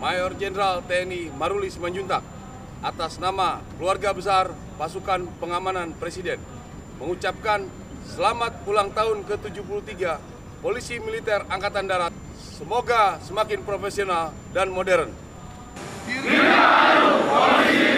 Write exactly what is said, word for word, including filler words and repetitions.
Mayor Jenderal T N I Maruli Simanjuntak atas nama keluarga besar Pasukan Pengamanan Presiden mengucapkan selamat ulang tahun ke tujuh puluh tiga Polisi Militer Angkatan Darat. Semoga semakin profesional dan modern. Dirgahayu Polisi